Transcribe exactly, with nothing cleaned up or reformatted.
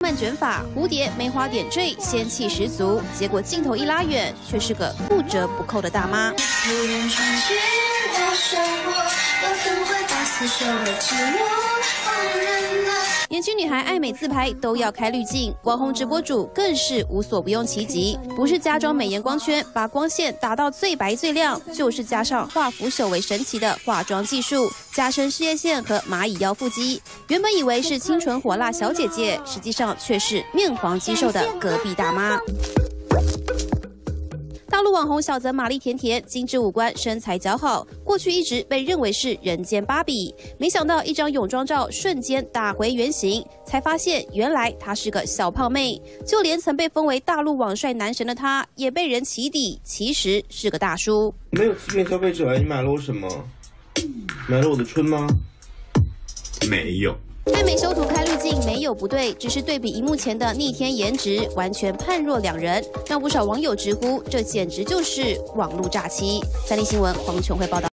漫卷发，蝴蝶梅花点缀，仙气十足。结果镜头一拉远，却是个不折不扣的大妈。 年轻女孩爱美自拍都要开滤镜，网红直播主更是无所不用其极，不是加装美颜光圈，把光线打到最白最亮，就是加上化腐朽为神奇的化妆技术，加深事业线和蚂蚁腰腹肌。原本以为是清纯火辣小姐姐，实际上却是面黄肌瘦的隔壁大妈。 大陆网红小泽玛丽甜甜，精致五官，身材姣好，过去一直被认为是人间芭比。没想到一张泳装照瞬间打回原形，才发现原来她是个小胖妹。就连曾被封为大陆网帅男神的她，也被人起底，其实是个大叔。 没有欺骗消费者，你买了我什么？买了我的春吗？没有。 爱美修图开滤镜没有不对，只是对比荧幕前的逆天颜值，完全判若两人，让不少网友直呼这简直就是网络诈欺。三立新闻黄琼慧报道。